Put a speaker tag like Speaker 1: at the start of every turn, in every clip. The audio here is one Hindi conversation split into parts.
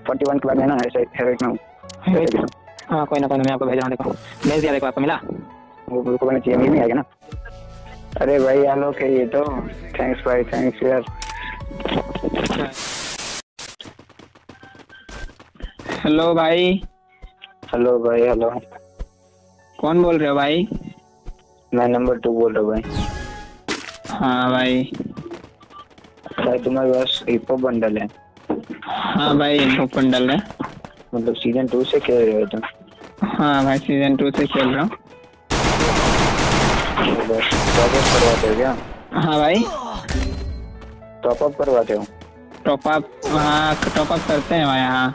Speaker 1: 41 के बाद है ना ऐसे हेवेट में हूँ।
Speaker 2: हाँ कोई ना मैं आपको भेज रहा हूँ। देखो भेज दिया, देखो आपको मिला।
Speaker 1: वो को मैं चाहिए नहीं आएगा ना। अरे भाई आलोक है ये तो। थैंक्स भाई, थैंक्स यार।
Speaker 2: हेलो भाई।
Speaker 1: हेलो भाई, हेलो।
Speaker 2: कौन बोल रहे हो भाई?
Speaker 1: मैं नंबर 2 बोल रहा हूँ भाई।
Speaker 2: हाँ भाई।
Speaker 1: भाई तुम्हारे पास हिप हॉप बंडल है?
Speaker 2: हाँ भाई हिप बंडल है।
Speaker 1: मतलब सीजन 2 से खेल रहे हो तुम?
Speaker 2: हाँ भाई सीजन 2 से खेल रहा हूँ।
Speaker 1: टॉप अप करवाते हो क्या?
Speaker 2: हाँ भाई
Speaker 1: टॉप अप करवाते हो?
Speaker 2: टॉप अप, हाँ टॉप अप करते हैं भाई। हाँ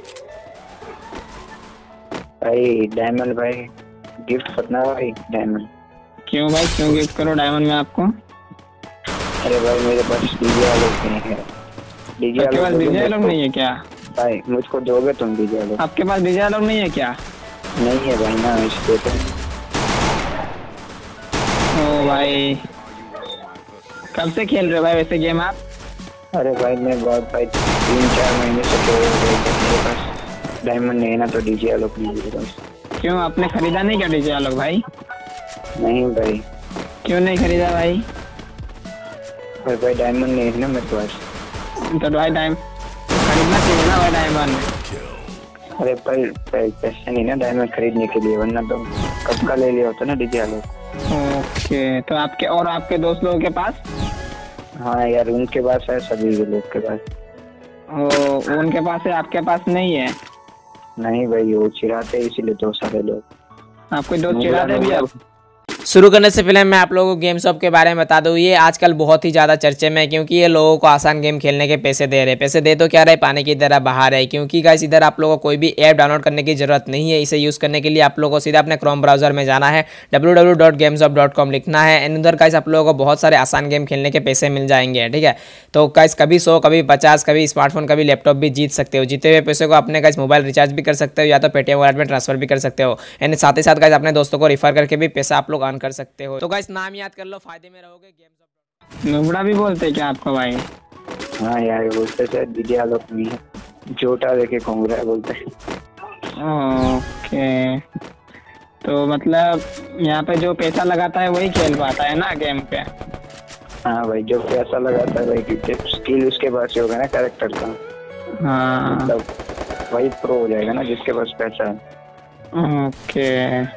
Speaker 1: भाई डायमंड भाई गिफ्ट करना भाई, डायमंड।
Speaker 2: क्यों भाई, क्यों गिफ्ट करो डायमंड में आपको?
Speaker 1: अरे भाई मेरे पास डीजे आलोक नहीं है। डीजे
Speaker 2: आपके पास डीजे आलोक नहीं है क्या?
Speaker 1: भाई मुझको दोगे तुम डीजे आलोक?
Speaker 2: आपके पास डीजे आलोक नहीं है क्या?
Speaker 1: नहीं है भाई ना, इसलिए तो।
Speaker 2: ओ भाई कब से खेल रहे हो भाई वैसे गेम आप?
Speaker 1: अरे भाई मैं बहुत भाई 3-4 महीने से खेल रहा हूँ। मेरे पास डायमंड नहीं है ना, तो डीजे आलोक नहीं है मेरे पास।
Speaker 2: क्यों आपने खरीदा नहीं क्या डीजे आलोक भाई?
Speaker 1: नहीं भाई।
Speaker 2: क्यों नहीं खरीदा भाई?
Speaker 1: अरे भाई डायमंड नहीं है ना मेरे पास।
Speaker 2: तो भाई टाइम खरीदना चाहिए ना भाई डायमंड।
Speaker 1: अरे भाई पैसे नहीं ना डायमंड खरीदने के लिए, वरना तो कब का ले लिया होता ना डीजे आलोक।
Speaker 2: ओके तो आपके और आपके दोस्त लोगों के पास?
Speaker 1: हाँ यार उनके पास है, सभी के लोग के पास।
Speaker 2: ओ उनके पास है, आपके पास नहीं है?
Speaker 1: नहीं भाई वो चिढ़ाते इसीलिए तो सारे लोग।
Speaker 2: आपके दोस्त चिढ़ाते भी आप?
Speaker 3: शुरू करने से पहले मैं आप लोगों को गेम शॉप के बारे में बता दूं, ये आजकल बहुत ही ज़्यादा चर्चे में है क्योंकि ये लोगों को आसान गेम खेलने के पैसे दे रहे हैं। पैसे दे तो क्या रहे, पानी की तरह बहा रहे हैं। क्योंकि गाइस इधर आप लोगों को कोई भी ऐप डाउनलोड करने की जरूरत नहीं है। इसे यूज़ करने के लिए आप लोगों को सीधा अपने क्रोम ब्राउजर में जाना है, www.gameshop.com लिखना है। एंड उधर गाइस आप लोगों को बहुत सारे आसान गेम खेलने के पैसे मिल जाएंगे। ठीक है, तो गाइस कभी 100, कभी 50, कभी स्मार्टफोन, कभी लैपटॉप भी जीत सकते हो। जीते हुए पैसे को अपने गाइस मोबाइल रिचार्ज भी कर सकते हो या तो पेटीएम वॉलेट में ट्रांसफर भी कर सकते हो। एंड साथ ही साथ गाइस अपने दोस्तों को रिफर करके भी पैसा आप लोग अर्न कर सकते हो। तो गाइस नाम याद कर लो, फायदे में रहोगे। गेम्स
Speaker 2: नुबड़ा भी बोलते हैं क्या आपको भाई?
Speaker 1: हाँ यार बोलते थे डीजे आलोक नहीं है, जोटा देखे कोंगरा बोलते हैं।
Speaker 2: ओके तो मतलब यहाँ पे जो पैसा लगाता है वही खेल पाता है ना गेम पे?
Speaker 1: हाँ भाई जो पैसा लगाता है भाई, क्योंकि स्किल उसके पास होगा ना कैरेक्टर का।
Speaker 2: हाँ
Speaker 1: मतलब वही प्रो हो जाएगा ना जिसके पास पैसा है।
Speaker 2: ओके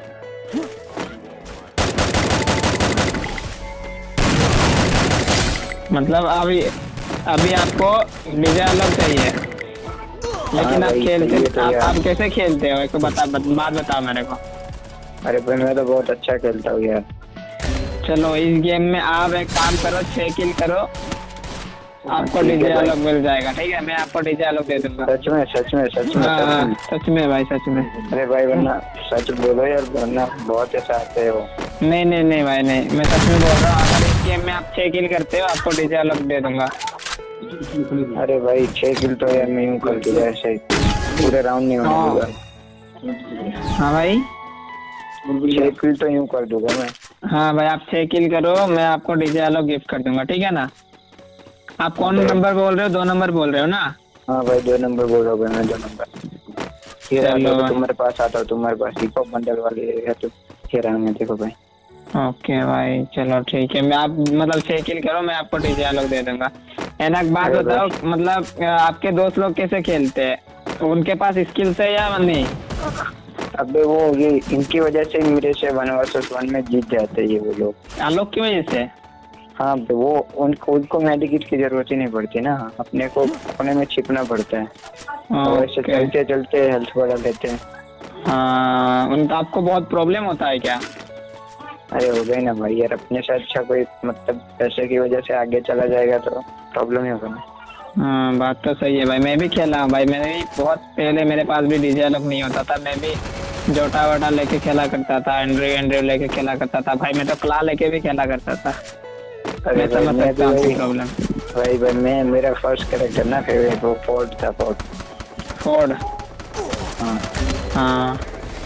Speaker 2: मतलब अभी आपको डीजे आलोक चाहिए, लेकिन आप खेलते आप कैसे खेलते हो? एक तो बात बताओ मेरे को।
Speaker 1: अरे भाई मैं तो बहुत अच्छा खेलता हूँ यार।
Speaker 2: चलो इस गेम में आप एक काम करो, 6 किल करो, आपको डीजे आलोक मिल जाएगा। ठीक है, मैं आपको डीजे आलोक दे दूंगा।
Speaker 1: सच में सच में सच में
Speaker 2: हाँ सच में भाई, सच में।
Speaker 1: अरे भाई वरना सच बोलो यार, वरना बहुत ऐसा आते हो।
Speaker 2: नहीं भाई नहीं, मैं सच में बोल रहा हूँ। अगर इस गेम में आप 6 किल करते हो आपको डीजे आलोक दे दूंगा।
Speaker 1: अरे भाई 6 किल तो यार मैं यूँ कर दूंगा, ऐसे पूरे राउंड नहीं होने दूंगा।
Speaker 2: हाँ भाई
Speaker 1: 6 किल तो यूँ कर दूंगा मैं।
Speaker 2: हाँ भाई आप 6 किल करो, मैं आपको डीजे आलोक गिफ्ट कर दूंगा। ठीक है ना? आप कौन नंबर बोल रहे हो? 2 नंबर बोल रहे हो ना?
Speaker 1: हाँ भाई 2 नंबर बोल रहा हूँ मैं, 2 नंबर। तुम्हारे पास आता हूँ, तुम्हारे पास हिप हॉप बंडल वाले है तो फिर मैं देखो भाई।
Speaker 2: ओके भाई चलो ठीक है, मैं आप मतलब 6 किल करो, मैं आपको डीजे आलोक दे दूंगा। एंड एक बात बताओ, मतलब आपके दोस्त लोग कैसे खेलते हैं? उनके पास स्किल्स है या नहीं?
Speaker 1: अबे वो ये इनकी वजह से मेरे से 1 vs 1 में जीत जाते हैं ये वो लोग,
Speaker 2: आलोक की वजह से।
Speaker 1: हाँ तो वो उनको मेडिकेट की जरूरत ही नहीं पड़ती ना, अपने को कोने में छिपना पड़ता है। और ऐसे चलते चलते हेल्थ बढ़ा लेते हैं।
Speaker 2: हाँ उनका आपको बहुत प्रॉब्लम होता है क्या?
Speaker 1: अरे हो गई ना भाई यार, अपने से अच्छा कोई मतलब पैसे की वजह से आगे चला जाएगा तो प्रॉब्लम ही होगा ना।
Speaker 2: हाँ बात तो सही है भाई, मैं भी खेला हूँ भाई। मैंने भी बहुत पहले, मेरे पास भी डीजे आलोक नहीं होता था, मैं भी जोटा वोटा लेके खेला करता था, एंड्रयू लेके खेला करता था भाई। मैं तो क्ला लेके भी खेला करता था।
Speaker 1: अरे
Speaker 2: मैं समझ सकता हूँ प्रॉब्लम।
Speaker 1: भाई मैं मेरा फर्स्ट कैरेक्टर ना फेवरेट वो फोर्ड था। फोर्ड।
Speaker 2: हाँ हाँ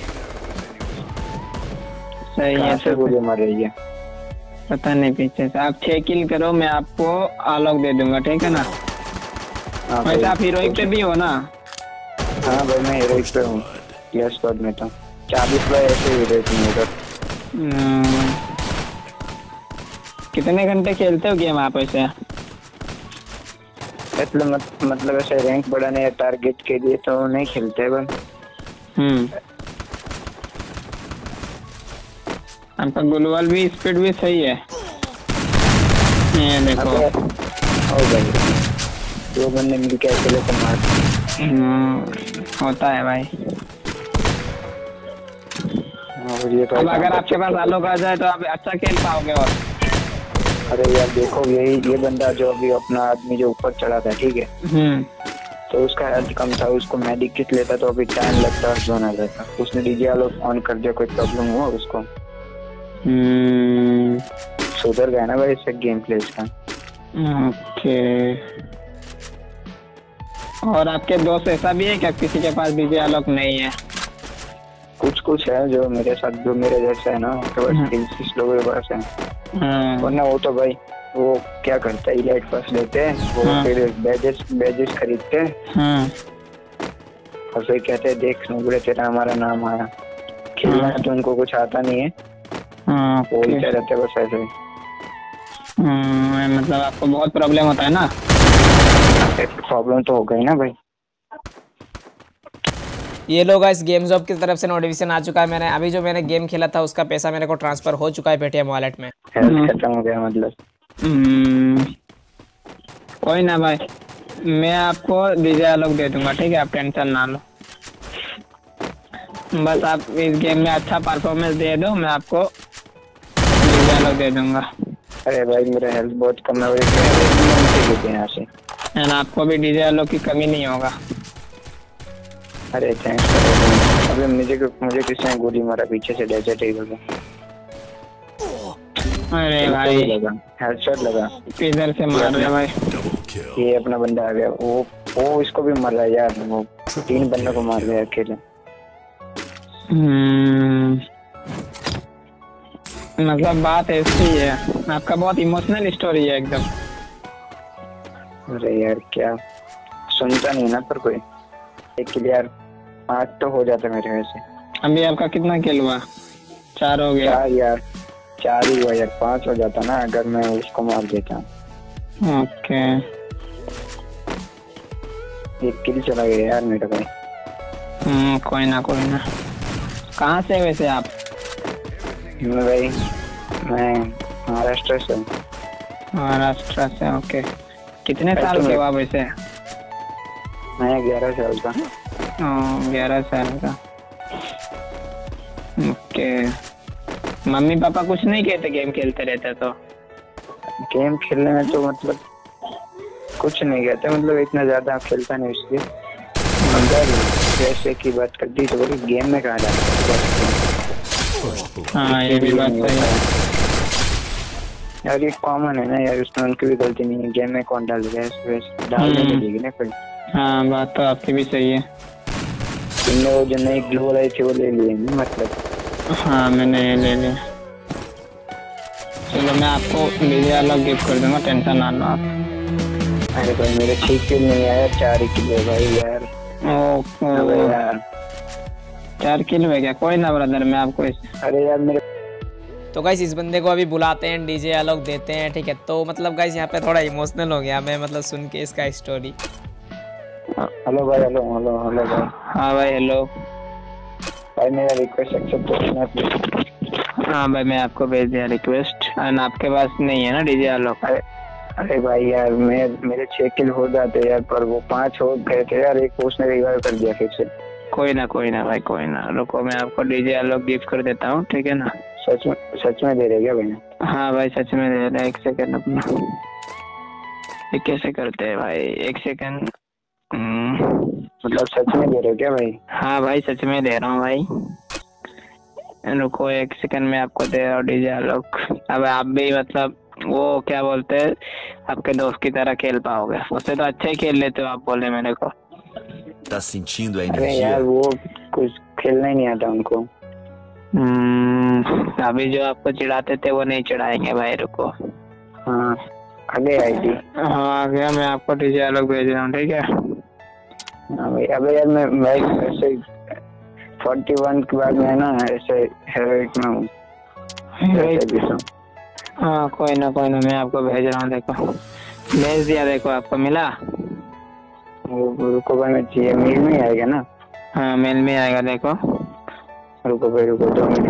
Speaker 2: सही है।
Speaker 1: से गोली मार रही है
Speaker 2: पता नहीं पीछे से। आप 6 किल करो, मैं आपको आलोक दे दूंगा। ठीक है ना? वैसे आप हीरोइक पे भी हो ना?
Speaker 1: हाँ भाई मैं हीरोइक पे हूँ, क्लियर स्क्वाड में तो 40 बार ऐसे हीरोइक में तो।
Speaker 2: कितने घंटे खेलते हो गेम आप ऐसे?
Speaker 1: मतलब ऐसे रैंक बढ़ाने या टारगेट के लिए तो नहीं खेलते भाई।
Speaker 2: आपका ग्लोबल भी स्पीड भी सही है, ये देखो।
Speaker 1: ओ भाई 2 बंदे मिलके अकेले को मार।
Speaker 2: होता है भाई।
Speaker 1: और ये
Speaker 2: अब अगर आपके पास आलोक आ जाए तो आप अच्छा खेल पाओगे। और
Speaker 1: अरे यार देखो ये बंदा जो अभी अपना आदमी जो ऊपर चढ़ा था, ठीक है, तो उसका हेल्थ कम था, उसको मेडिक किट लेता तो अभी टाइम लगता और जोन आ जाता। उसने डीजे आलोक ऑन कर दिया, कोई प्रॉब्लम हुआ उसको? सुधर गया ना भाई इससे गेम प्ले इसका।
Speaker 2: ओके। और आपके दोस्त ऐसा भी है क्या किसी के पास डीजे आलोक नहीं है?
Speaker 1: कुछ है जो मेरे साथ, जो मेरे जैसा है ना, तो बस 3 लोगों के पास है। वरना वो तो भाई वो क्या करता है, इलाइट पास लेते हैं वो, फिर बैजेस खरीदते हैं और फिर कहते हैं देख नुगड़े तेरा हमारा नाम आया। खेलना तो उनको कुछ आता नहीं है, बोलते रहते बस ऐसे।
Speaker 2: मतलब आपको बहुत प्रॉब्लम होता है ना?
Speaker 1: प्रॉब्लम तो हो गई ना भाई।
Speaker 3: ये लोग इस गेम जॉब की तरफ से नोटिफिकेशन आ चुका है। मैंने अभी जो मैंने गेम खेला था उसका पैसा मेरे को ट्रांसफर हो चुका है पेटीएम वॉलेट में।
Speaker 1: खत्म हो गया मतलब।
Speaker 2: कोई ना भाई, मैं आपको डीजे आलोक दे दूंगा, ठीक है? आप टेंशन ना लो, बस आप इस गेम में अच्छा परफॉर्मेंस दे दो, मैं आपको डीजे आलोक दे दूंगा।
Speaker 1: अरे भाई मेरा हेल्थ बहुत कम है, यहाँ से
Speaker 2: आपको भी डीजे आलोक की कमी नहीं होगा।
Speaker 1: अरे थैंक्स। अबे मुझे किसने गोली मारा पीछे से, डेजर्ट ईगल में।
Speaker 2: अरे भाई
Speaker 1: हेडशॉट लगा।
Speaker 2: इधर से मार रहे भाई।
Speaker 1: ये अपना बंदा आ गया, वो इसको भी मार रहा है यार, वो 3 बंदों को मार गया अकेले।
Speaker 2: मतलब बात ऐसी है, आपका बहुत इमोशनल स्टोरी है एकदम।
Speaker 1: अरे यार क्या सुनता नहीं ना पर कोई। एक किल यार 8 तो हो जाता मेरे वैसे।
Speaker 2: अभी आपका कितना किल हुआ? 4 हो गया?
Speaker 1: 4 यार, 4 ही हुआ यार, 5 हो जाता ना अगर मैं उसको मार देता।
Speaker 2: ओके।
Speaker 1: 1 किल चला गया यार मेरा भाई।
Speaker 2: कोई ना। कहाँ से वैसे आप?
Speaker 1: मैं महाराष्ट्र से।
Speaker 2: महाराष्ट्र से, ओके। कितने साल के हो आप वैसे?
Speaker 1: मैं 11 साल का।
Speaker 2: 11 साल का, ओके। मम्मी पापा कुछ नहीं कहते गेम खेलते रहते तो?
Speaker 1: गेम खेलने में तो मतलब कुछ नहीं कहते, मतलब इतना ज्यादा खेलता नहीं इसलिए। अगर जैसे की बात कर दी तो बोली गेम में कहाँ जाता।
Speaker 2: हाँ ये भी बात सही है
Speaker 1: यार, ये कॉमन है ना यार, उसमें उनकी भी गलती नहीं है। गेम में कौन डाल देगा, डालने लगेगी ना कोई।
Speaker 2: हाँ बात तो आपकी भी सही है।
Speaker 1: तुमने वो जो नई ग्लो आई थी वो ले लिए मतलब?
Speaker 2: हाँ मैंने ले लिया। चलो मैं आपको डीजे आलोक गिफ्ट कर दूंगा, टेंशन ना लो आप।
Speaker 1: अरे भाई मेरे 6 किल नहीं आया, 4 ही किल है भाई यार।
Speaker 2: ओके
Speaker 1: यार
Speaker 2: 4 किल हो गया, कोई ना ब्रदर, मैं आपको
Speaker 1: अरे यार मेरे
Speaker 3: तो गाइस इस बंदे को अभी बुलाते हैं, डीजे आलोक देते हैं, ठीक है? तो मतलब गाइस यहाँ पे थोड़ा इमोशनल हो गया मैं, मतलब सुन के इसका स्टोरी।
Speaker 1: हेलो भाई, हेलो भाई।
Speaker 2: हाँ भाई हेलो
Speaker 1: भाई, मेरा रिक्वेस्ट एक्सेप्ट करना प्लीज।
Speaker 2: हाँ भाई मैं आपको भेज दिया रिक्वेस्ट। एंड आपके पास नहीं है ना डीजे आलोक?
Speaker 1: अरे भाई यार मेरे 6 किल हो जाते यार, पर वो 5 हो गए थे यार, एक उसने रिवाइव कर दिया फिर से।
Speaker 2: कोई ना भाई, कोई ना, रुको मैं आपको डीजे आलोक गिफ्ट कर देता हूँ, ठीक है ना?
Speaker 1: सच में दे रहे क्या भाई?
Speaker 2: हाँ भाई सच में दे रहे। 1 सेकंड अपना, ये कैसे करते हैं भाई? 1 सेकंड।
Speaker 1: मतलब सच में दे रहे हो क्या भाई?
Speaker 2: हाँ भाई सच में दे रहा हूँ भाई, रुको 1 सेकंड में आपको दे रहा हूँ डीजे आलोक। अब आप भी मतलब वो क्या बोलते हैं, आपके दोस्त की तरह खेल पाओगे, उससे तो अच्छा ही खेल लेते हो आप, बोले मेरे को।
Speaker 4: Tá sentindo a
Speaker 1: अरे यार
Speaker 4: energia?
Speaker 1: वो कुछ खेलना ही नहीं आता उनको।
Speaker 2: अभी जो आपको चिढ़ाते थे वो नहीं चिढ़ाएंगे भाई, रुको।
Speaker 1: हाँ आगे आई थी।
Speaker 2: हाँ आ गया, मैं आपको डीजे आलोक भेज रहा हूँ, ठीक है?
Speaker 1: हाँ भाई, अबे यार मैं ऐसे 41 के बाद मैं ना ऐसे हेरोइक में हूँ।
Speaker 2: हाँ कोई ना मैं आपको भेज रहा हूँ, देखो भेज दिया, देखो आपको मिला।
Speaker 1: वो रुको भाई, मैं चाहिए मेल में आएगा ना?
Speaker 2: हाँ मेल में आएगा, देखो।
Speaker 1: रुको भाई, रुको 2 मिनट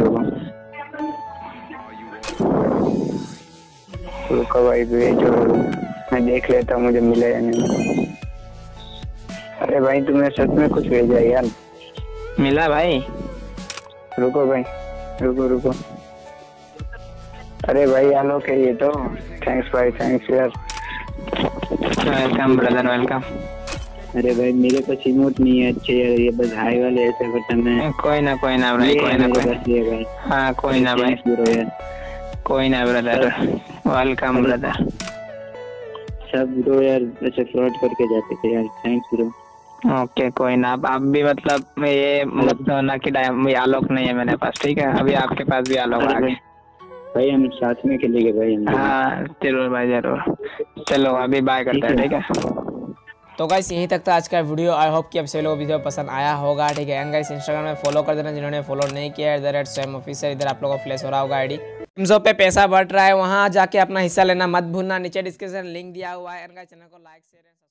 Speaker 1: रुको भाई, भेजो, मैं देख लेता हूँ मुझे मिला या नहीं। अरे भाई तुमने सच में कुछ भेजा यार?
Speaker 2: मिला भाई?
Speaker 1: रुको भाई, रुको। अरे भाई आलोक है ये तो। थैंक्स भाई, थैंक्स यार।
Speaker 2: Welcome brother, welcome.
Speaker 1: अरे भाई मेरे पास इमोट नहीं है अच्छे यार, ये बस हाई वाले ऐसे बटन है।
Speaker 2: कोई ना भाई, कोई ना भाई। हाँ कोई ना भाई, कोई ना ब्रदर, वेलकम ब्रदर।
Speaker 1: सब ब्रो यार ऐसे फ्रॉड करके जाते थे यार, थैंक्स ब्रो।
Speaker 2: ओके कोई ना, आप भी मतलब ये मतलब ना कि आलोक नहीं है मेरे पास, ठीक है? अभी आपके पास भी आलोक आ गए
Speaker 1: भाई, हम साथ में खेलेंगे भाई।
Speaker 2: हाँ जरूर भाई जरूर। चलो अभी बाय करते हैं, ठीक है?
Speaker 3: तो गाइस यहीं तक था आज का वीडियो। आई होप कि आप सभी लोगों को वीडियो पसंद आया होगा, ठीक है? एंड गाइस इंस्टाग्राम में फॉलो कर देना जिन्होंने फॉलो नहीं किया है, @SwayamOfficial। इधर आप लोगों को फ्लैश हो रहा होगा आईडी। गेम्स पे पैसा बढ़ रहा है, वहां जाके अपना हिस्सा लेना मत भूलना। नीचे डिस्क्रिप्शन लिंक दिया हुआ है। एंड गाइस चैनल को लाइक शेयर